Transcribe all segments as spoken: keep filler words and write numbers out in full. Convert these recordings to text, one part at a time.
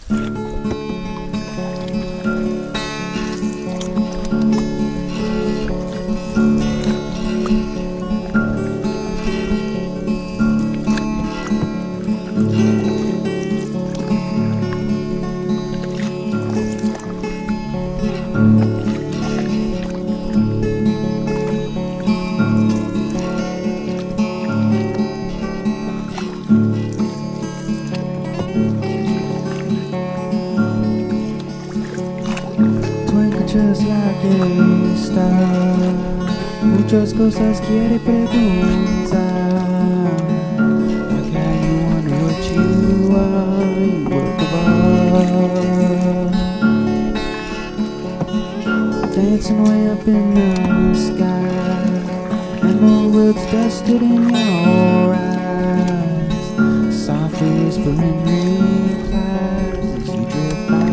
Just like a star, muchas cosas quiere preguntar. Like how you wonder what you are, you work of art. Dancing way up in the sky, and the world's dusted in your eyes. Softly whispering replies as you drift by.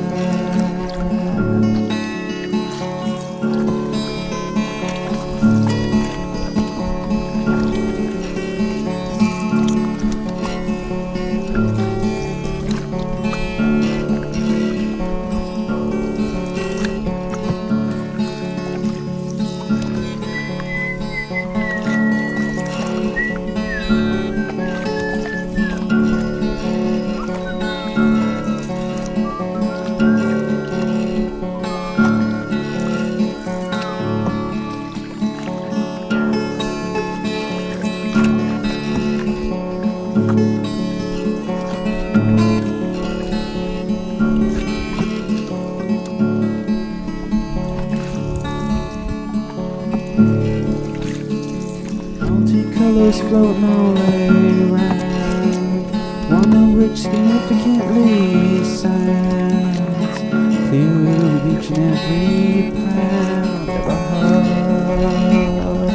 Colors floating all around, one of which significantly sounds clear of each and every pound of a heart.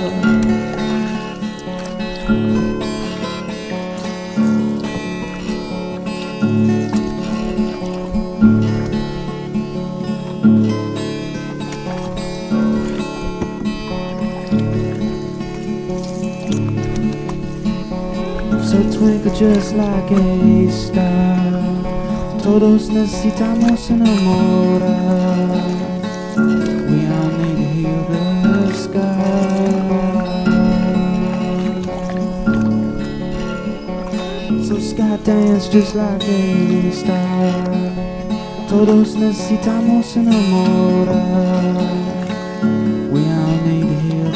So twinkle just like a star, todos necesitamos enamorar. We all need to heal the sky. So sky dance just like a star, todos necesitamos enamorar. We all need to heal